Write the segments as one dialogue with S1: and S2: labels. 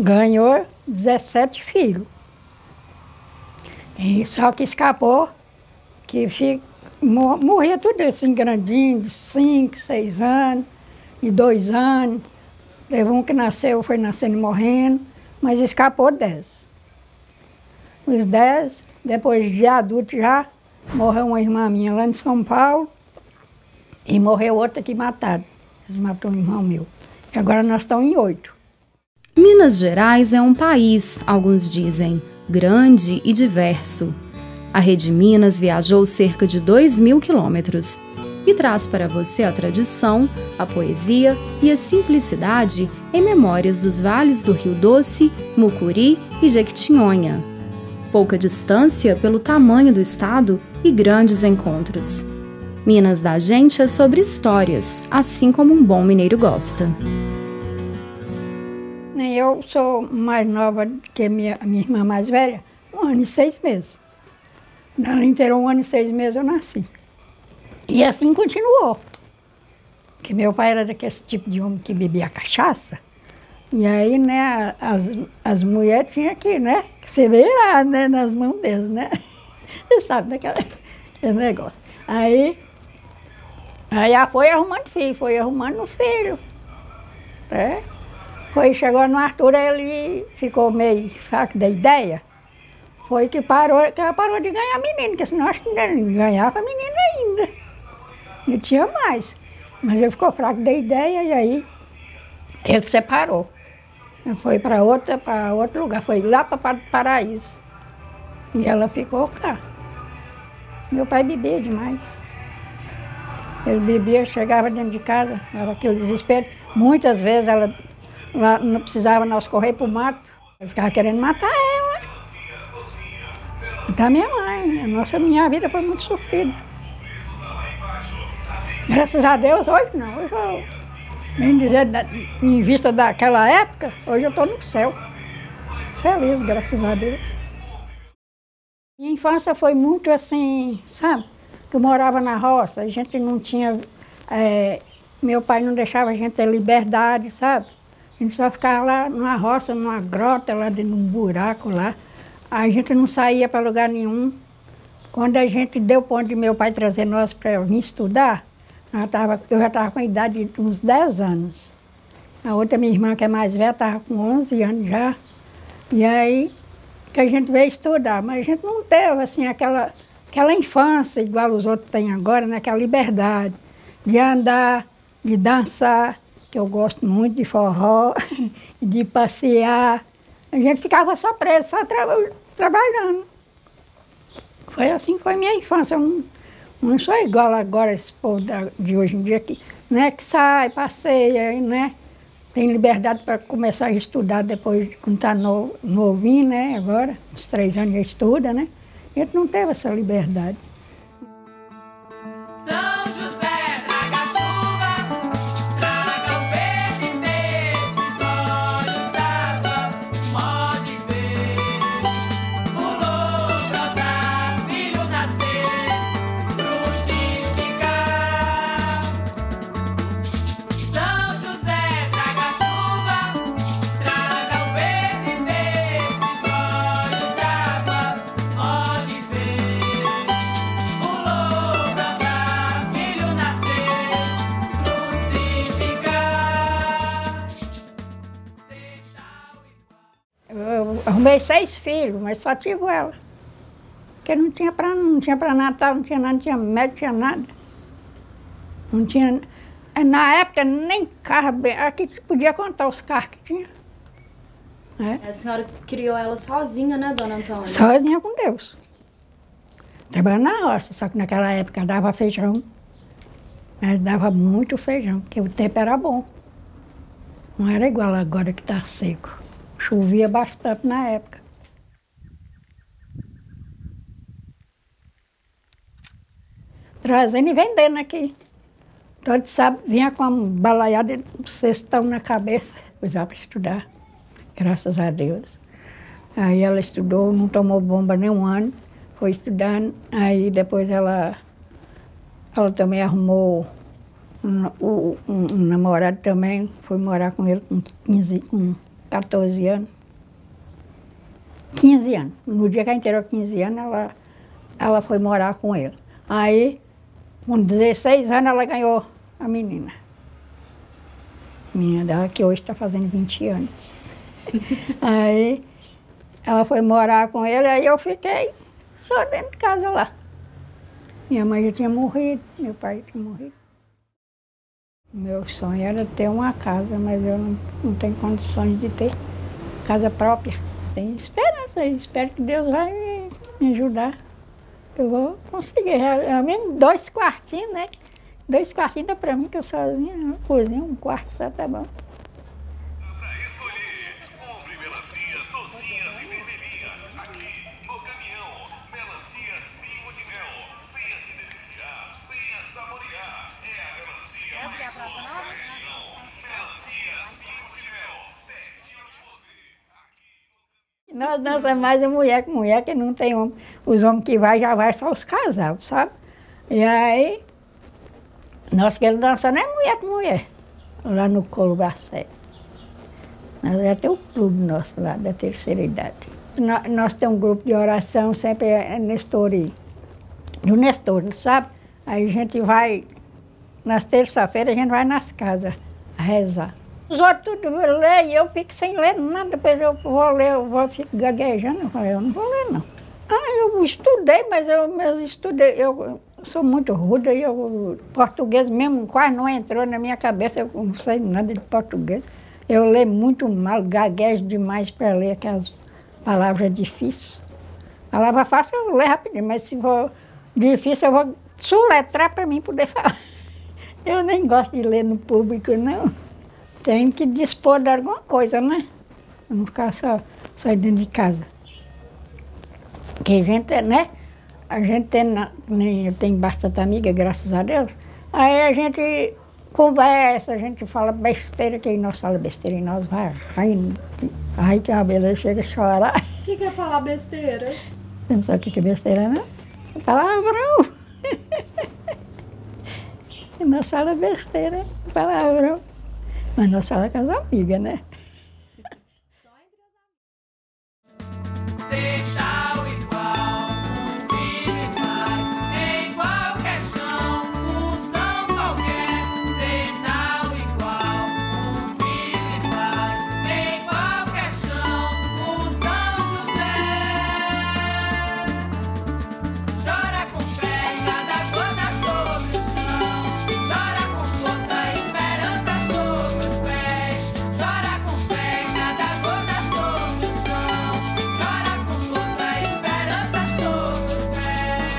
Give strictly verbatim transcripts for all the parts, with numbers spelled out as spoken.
S1: ganhou dezessete filhos. E só que escapou, que fica, morria tudo assim, grandinho, de cinco, seis anos, de dois anos. Teve um que nasceu, foi nascendo e morrendo, mas escapou dez. Os dez, depois de adulto já, morreu uma irmã minha lá em São Paulo e morreu outra que mataram. Eles mataram um irmão meu. E agora nós estamos em oito.
S2: Minas Gerais é um país, alguns dizem, grande e diverso. A Rede Minas viajou cerca de dois mil quilômetros e traz para você a tradição, a poesia e a simplicidade em memórias dos vales do Rio Doce, Mucuri e Jequitinhonha. Pouca distância pelo tamanho do estado e grandes encontros. Minas da gente é sobre histórias, assim como um bom mineiro gosta.
S1: Eu sou mais nova que a minha, a minha irmã mais velha, um ano e seis meses. Ela inteirou um ano e seis meses eu nasci. E assim continuou. Porque meu pai era daquele tipo de homem que bebia cachaça. E aí, né, as, as mulheres tinham que, né, que se virar, né, nas mãos deles, né? Você sabe daquele negócio. Aí, aí ela foi arrumando filho, foi arrumando filho. É. Foi, chegou no Arthur, ele ficou meio fraco da ideia. Foi que parou, que ela parou de ganhar menino, porque senão acho que ainda ganhava menino ainda. Não tinha mais. Mas ele ficou fraco da ideia e aí ele separou. Ele foi para outra, para outro lugar, foi lá para Paraíso. E ela ficou cá. Meu pai bebia demais. Ele bebia, chegava dentro de casa, era aquele desespero. Muitas vezes ela lá, não precisava nós correr para o mato. Ele ficava querendo matar ela. Da minha mãe. A nossa, minha vida foi muito sofrida. Graças a Deus, hoje não. Hoje eu, bem dizer, da, em vista daquela época, hoje eu estou no céu. Feliz, graças a Deus. Minha infância foi muito assim, sabe? Que eu morava na roça, a gente não tinha... É, meu pai não deixava a gente ter liberdade, sabe? A gente só ficava lá numa roça, numa grota, lá dentro de um buraco lá. A gente não saía para lugar nenhum. Quando a gente deu ponto de meu pai trazer nós para vir estudar, eu, tava, eu já estava com a idade de uns dez anos. A outra, minha irmã, que é mais velha, estava com onze anos já. E aí que a gente veio estudar, mas a gente não teve assim, aquela, aquela infância igual os outros têm agora, né? Aquela liberdade de andar, de dançar, que eu gosto muito de forró, de passear. A gente ficava só preso, só tra trabalhando. Foi assim que foi minha infância. Eu não, não sou igual agora esse povo da, de hoje em dia, que, né, que sai, passeia, né? Tem liberdade para começar a estudar depois de quando está no, novinho, né? Agora, uns três anos já estuda, né? A gente não teve essa liberdade. Eu arrumei seis filhos, mas só tive ela. Porque não tinha para não tinha para Natal, não tinha nada, não tinha médico, não tinha nada. Não tinha... Na época, nem carro... Aqui você podia contar os carros que tinha. É.
S2: A senhora criou ela sozinha, né, dona Antônia?
S1: Sozinha com Deus. Trabalhando na roça, só que naquela época dava feijão. Mas dava muito feijão, porque o tempo era bom. Não era igual agora que está seco. Chovia bastante na época. Trazendo e vendendo aqui. Todo sábado vinha com uma balaiada e um cestão na cabeça. Usava para estudar, graças a Deus. Aí ela estudou, não tomou bomba nem um ano, foi estudando. Aí depois ela, ela também arrumou um, um, um namorado também, foi morar com ele com quinze, com quatorze anos. quinze anos. No dia que ela inteirou quinze anos, ela, ela foi morar com ele. Aí, com dezesseis anos, ela ganhou a menina. A menina dela, que hoje está fazendo vinte anos. Aí, ela foi morar com ele, aí eu fiquei só dentro de casa lá. Minha mãe já tinha morrido, meu pai tinha morrido. Meu sonho era ter uma casa, mas eu não, não tenho condições de ter casa própria. Tenho esperança, espero que Deus vai me, me ajudar. Eu vou conseguir, é mesmo dois quartinhos, né? Dois quartinhos dá pra mim, que eu sozinha, uma cozinha, um quarto só tá bom.
S3: Pra escolher, compre melancias, docinhas e vermelhinhas. Aqui, no caminhão, melancias Pingo de Mel. Venha se deliciar, venha saborear. É a melancia mais doce da região. Melancias Pingo de Mel, pertinho de você. Aqui no...
S1: Nós dançamos mais de mulher com mulher, que não tem homem. Os homens que vai, já vai só os casados, sabe? E aí, nós queremos dançar, não é mulher com mulher, lá no Colo Bacé. Nós já temos um clube nosso lá, da terceira idade. Nós, nós temos um grupo de oração, sempre é Nestor, do Nestor, sabe? Aí a gente vai, nas terça-feiras, a gente vai nas casas rezar. Os outros tudo lêem e eu fico sem ler nada, depois eu vou ler, eu vou fico gaguejando, eu falei, eu não vou ler não. Ah, eu estudei, mas eu, eu estudei, eu sou muito ruda e eu, português mesmo quase não entrou na minha cabeça, eu não sei nada de português. Eu leio muito mal, gaguejo demais para ler aquelas palavras difíceis. Palavra fácil eu leio rapidinho, mas se for difícil eu vou soletrar para mim poder falar. Eu nem gosto de ler no público, não. Tem que dispor de alguma coisa, né? Não ficar só, só dentro de casa. Porque a gente, né? A gente tem, eu tenho bastante amiga, graças a Deus. Aí a gente conversa, a gente fala besteira, que nós falamos besteira e nós vai. Aí, aí que a beleza chega a chorar.
S2: O que, que é falar besteira?
S1: Você não sabe o que é besteira, não? Palavrão. E nós falamos besteira, palavrão. Mas nós falamos com as amigas, né?
S4: Ser tal e qual, um filho e pai, em qualquer chão, função qualquer. Ser tal e qual, um filho e pai, em qualquer chão, um São José. Chora com fé, cada gota sobre o chão, chora com força, esperança sobre os pés. Chora com fé, cada gota sobre o chão, chora com força, esperança sobre os pés.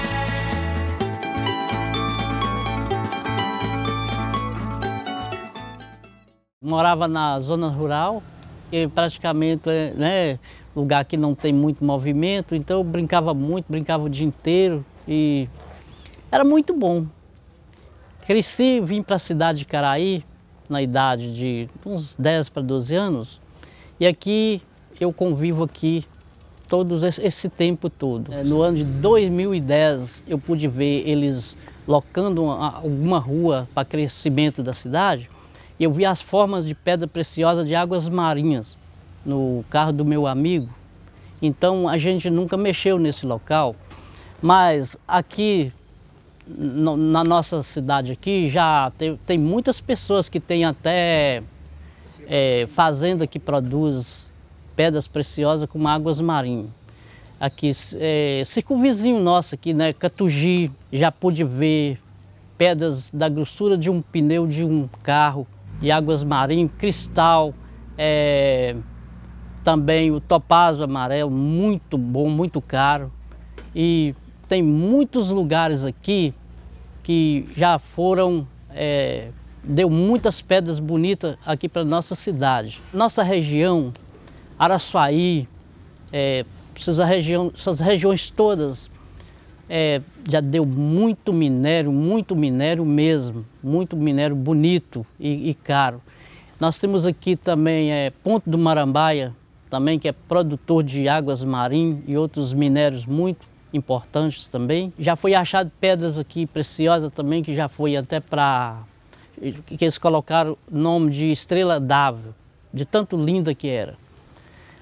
S5: Morava na zona rural, e praticamente, né, lugar que não tem muito movimento, então eu brincava muito, brincava o dia inteiro e era muito bom. Cresci, vim para a cidade de Caraí, na idade de uns dez para doze anos, e aqui eu convivo aqui todo esse, esse tempo todo. No ano de dois mil e dez eu pude ver eles locando uma, alguma rua para crescimento da cidade, e eu vi as formas de pedra preciosa de águas marinhas no carro do meu amigo. Então a gente nunca mexeu nesse local, mas aqui no, na nossa cidade aqui já tem, tem muitas pessoas que têm até é, fazenda que produz pedras preciosas como águas marinhas. Aqui, é, circunvizinho nosso aqui, né, Catugi, já pude ver pedras da grossura de um pneu de um carro, de águas marinhas, cristal, é, também o topázio amarelo, muito bom, muito caro. E tem muitos lugares aqui que já foram, é, deu muitas pedras bonitas aqui para nossa cidade. Nossa região, Araçuaí, é, essas, região, essas regiões todas, é, já deu muito minério, muito minério mesmo, muito minério bonito e, e caro. Nós temos aqui também é, Ponto do Marambaia, também que é produtor de águas marinhas e outros minérios muito importantes também. Já foi achado pedras aqui preciosas também, que já foi até para... que eles colocaram o nome de Estrela d'Água, de tanto linda que era.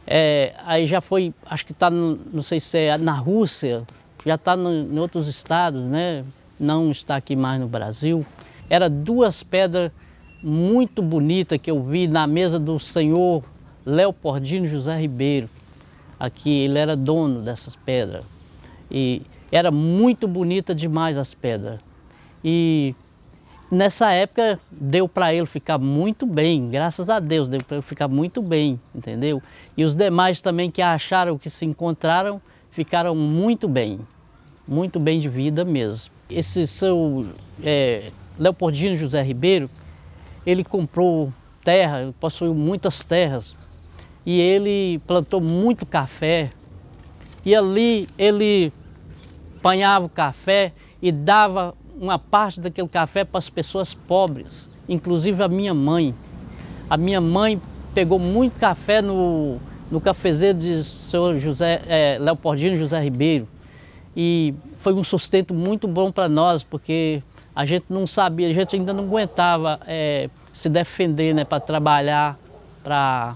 S5: É, aí já foi, acho que está, não sei se é na Rússia, já está em outros estados, né? Não está aqui mais no Brasil. Era duas pedras muito bonitas que eu vi na mesa do senhor Leopoldino José Ribeiro. Aqui ele era dono dessas pedras. E era muito bonita demais as pedras. E nessa época deu para ele ficar muito bem, graças a Deus, deu para ele ficar muito bem, entendeu? E os demais também que acharam que se encontraram, ficaram muito bem, muito bem de vida mesmo. Esse seu é, Leopoldino José Ribeiro, ele comprou terra, ele possuiu muitas terras, e ele plantou muito café, e ali ele apanhava o café e dava uma parte daquele café para as pessoas pobres, inclusive a minha mãe. A minha mãe pegou muito café no, no cafezeiro de senhor José, é, Leopoldino José Ribeiro, e foi um sustento muito bom para nós, porque a gente não sabia, a gente ainda não aguentava é, se defender, né, para trabalhar, para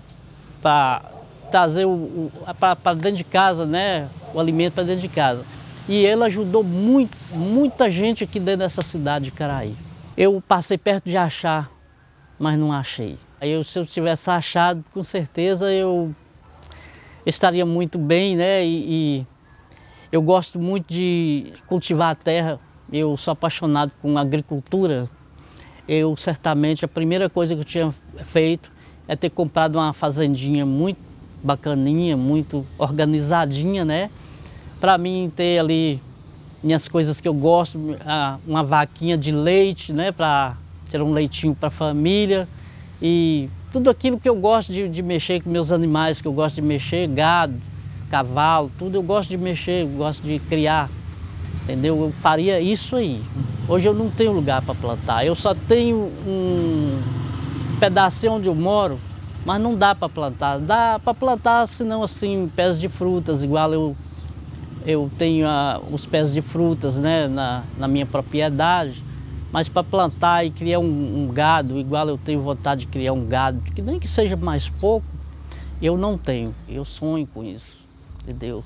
S5: trazer o, o para dentro de casa, né, o alimento para dentro de casa. E ele ajudou muito, muita gente aqui dentro dessa cidade de Caraí. Eu passei perto de achar, mas não achei. Aí eu, se eu tivesse achado, com certeza eu estaria muito bem, né? E, e eu gosto muito de cultivar a terra. Eu sou apaixonado com agricultura. Eu certamente a primeira coisa que eu tinha feito é ter comprado uma fazendinha muito bacaninha, muito organizadinha, né? Para mim ter ali minhas coisas que eu gosto, uma vaquinha de leite, né, para ter um leitinho para a família, e tudo aquilo que eu gosto de, de mexer com meus animais, que eu gosto de mexer, gado, cavalo, tudo eu gosto de mexer, eu gosto de criar, entendeu? Eu faria isso aí. Hoje eu não tenho lugar para plantar, eu só tenho um pedacinho onde eu moro, mas não dá para plantar. Dá para plantar, senão assim, pés de frutas, igual eu Eu tenho ah, os pés de frutas, né, na, na minha propriedade, mas para plantar e criar um, um gado, igual eu tenho vontade de criar um gado, que nem que seja mais pouco, eu não tenho. Eu sonho com isso, entendeu?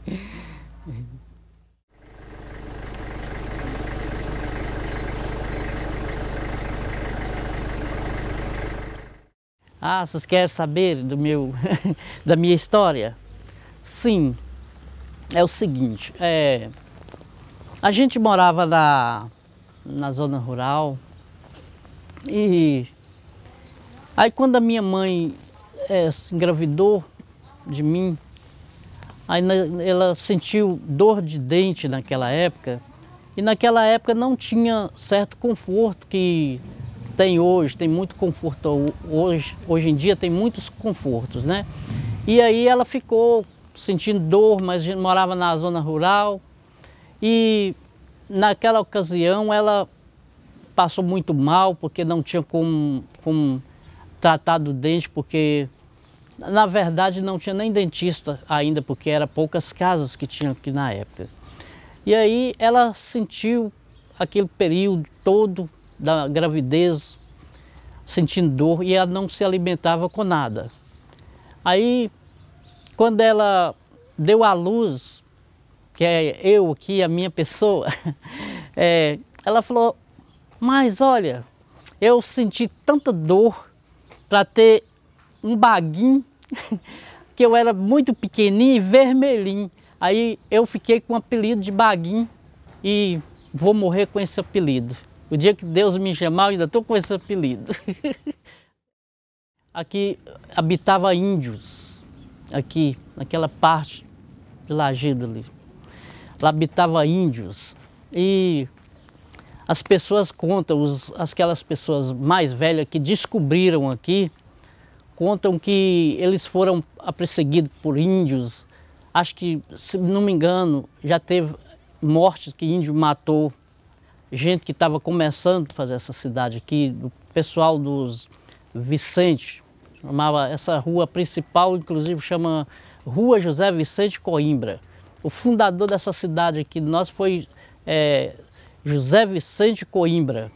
S5: Ah, vocês querem saber do meu, da minha história? Sim. É o seguinte, é, a gente morava na, na zona rural e aí quando a minha mãe é, se engravidou de mim, aí na, ela sentiu dor de dente naquela época, e naquela época não tinha certo conforto que tem hoje, tem muito conforto hoje, hoje em dia tem muitos confortos, né? E aí ela ficou sentindo dor, mas a gente morava na zona rural, e naquela ocasião ela passou muito mal, porque não tinha como, como tratar do dente, porque na verdade não tinha nem dentista ainda, porque eram poucas casas que tinham aqui na época. E aí ela sentiu aquele período todo da gravidez, sentindo dor, e ela não se alimentava com nada. Aí quando ela deu à luz, que é eu aqui, a minha pessoa, é, ela falou, mas olha, eu senti tanta dor para ter um baguinho, que eu era muito pequenininho e vermelhinho. Aí eu fiquei com o apelido de Baguinho e vou morrer com esse apelido. O dia que Deus me chamar, eu ainda estou com esse apelido. Aqui habitava índios. Aqui, naquela parte de Lajedo ali. Lá habitava índios, e as pessoas contam, os, aquelas pessoas mais velhas que descobriram aqui, contam que eles foram perseguidos por índios. Acho que, se não me engano, já teve mortes que índio matou, gente que estava começando a fazer essa cidade aqui, o pessoal dos Vicente. Chamava essa rua principal, inclusive chama Rua José Vicente Coimbra. O fundador dessa cidade aqui nós foi é, José Vicente Coimbra.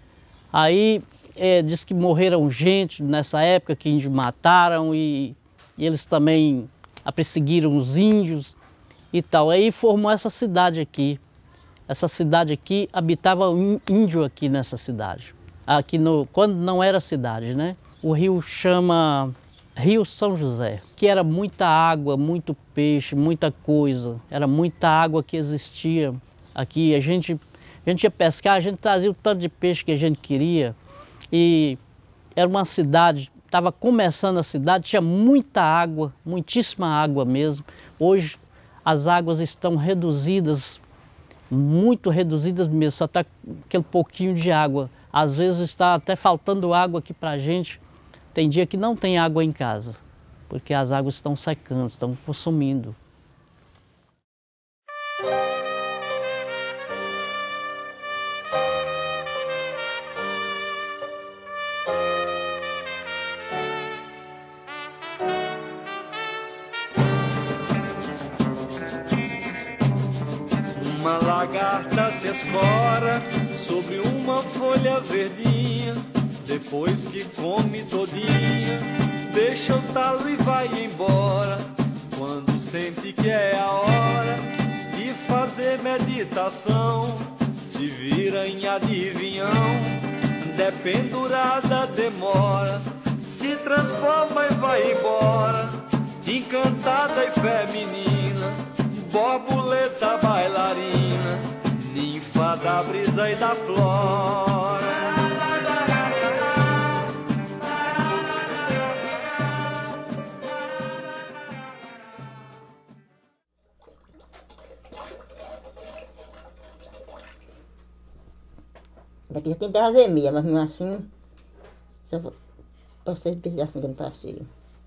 S5: Aí é, diz que morreram gente nessa época, que índios mataram, e, e eles também perseguiram os índios e tal. Aí formou essa cidade aqui. Essa cidade aqui, habitava um índio aqui nessa cidade. Aqui no, quando não era cidade, né? O rio chama Rio São José, que era muita água, muito peixe, muita coisa. Era muita água que existia aqui. A gente, a gente ia pescar, a gente trazia o tanto de peixe que a gente queria. E era uma cidade, estava começando a cidade, tinha muita água, muitíssima água mesmo. Hoje as águas estão reduzidas, muito reduzidas mesmo, só está aquele pouquinho de água. Às vezes está até faltando água aqui para a gente. Tem dia que não tem água em casa, porque as águas estão secando, estão consumindo.
S6: Uma lagarta se escora sobre uma folha verdinha, depois que come todinha, deixa o talo e vai embora. Quando sente que é a hora de fazer meditação, se vira em adivinhão, dependurada demora, se transforma e vai embora, encantada e feminina, borboleta bailarina, ninfa da brisa e da flora.
S7: Daqui já tem terra vermelha, mas mesmo assim, só passei de pedaço que eu não passei.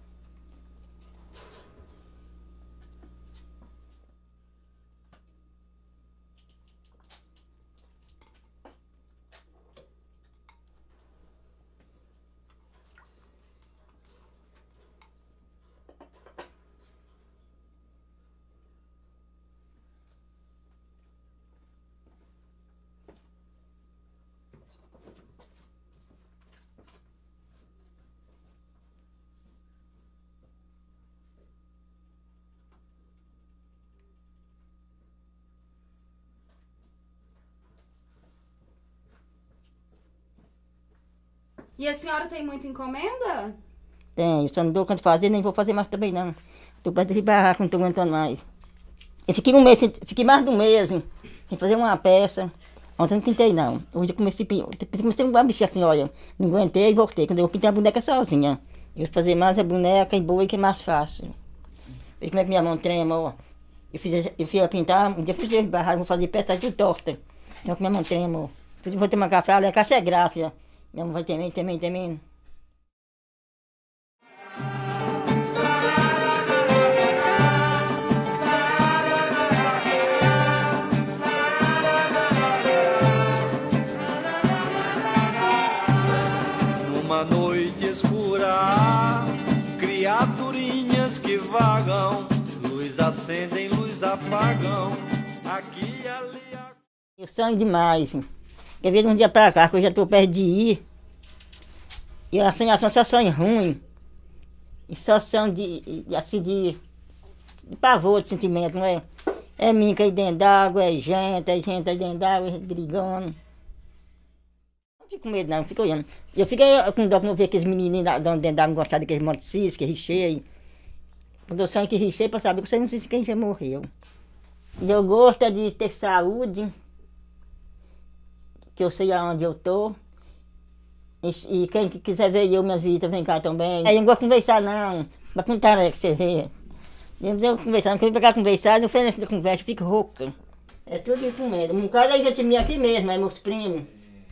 S2: E a senhora tem muita encomenda?
S7: Tenho, só não dou conta de fazer, nem vou fazer mais também não. Estou perto de barraco, não estou aguentando mais. Eu fiquei um mês, fiquei mais de um mês sem fazer uma peça. Ontem eu não pintei não. Hoje eu comecei, comecei a mexer assim, olha, não aguentei e voltei. Quando eu pintei a boneca sozinha. Eu vou fazer mais a boneca e boa que é mais fácil. Veja como é que minha mão trema, ó. Eu fiz, eu fiz a pintar, um dia eu fiz barraco, vou fazer peça tudo torta. Então que minha mão trema, ó. Tudo vou tomar café, olha, a caixa é graça, ó. Minha mão vai temendo, temendo, temendo.
S6: Numa noite escura, criaturinhas que vagam, luz acendem, luz apagam, aqui e ali.
S7: Eu sonho demais. Eu vejo um dia pra cá, que eu já estou perto de ir, e a sonhação só sonho ruim, e só sonho de, assim, de, de pavor, de sentimento, não é? É minca aí dentro d'água, é gente, é gente aí dentro d'água, é brigando. Não fico com medo não, fico olhando. Eu fiquei com dó quando eu vi aqueles menininhos dentro d'água, gostar daqueles montes de cis, que richei. Quando eu sonho que richei, pra saber que você não sei se quem já morreu. E eu gosto é de ter saúde, que eu sei aonde eu tô. E, e quem quiser ver eu, minhas visitas, vem cá também. Aí eu não gosto de conversar não, mas contar é que você vê. Eu não conversar, não quero pegar conversar, não foi nessa conversa, eu fico rouca. É tudo com medo. Um caso a gente minha aqui mesmo, é meus primos.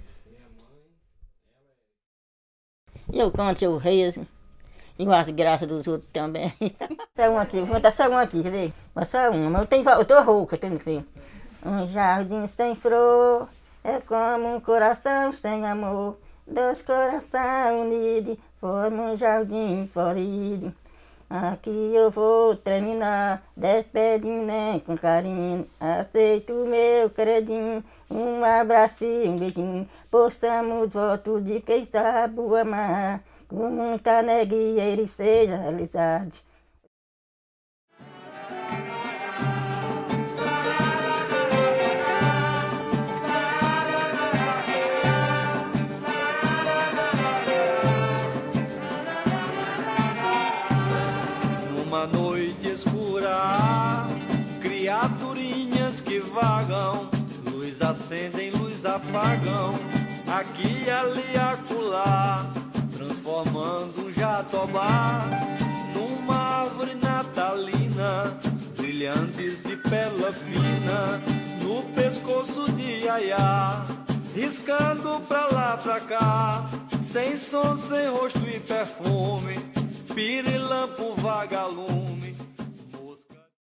S7: Eu canto, eu rezo. E as graças dos outros também. Só uma aqui, vou contar só uma aqui, quer ver? Mas só uma, mas eu, tenho, eu tô rouca, tenho que ver. Um jardim sem flor é como um coração sem amor. Dois corações unidos formam um jardim florido. Aqui eu vou terminar, despedindo né, com carinho. Aceito o meu credinho, um abraço e um beijinho. Possamos voto de quem sabe amar, com muita alegria ele seja realizado.
S6: andorinhas que vagam, luz acendem, luz apagam, aqui, ali, acolá, transformando um jatobá numa árvore natalina, brilhantes de pérola fina no pescoço de Iaiá, riscando pra lá, pra cá, sem som, sem rosto e perfume, pirilampo, vagalume.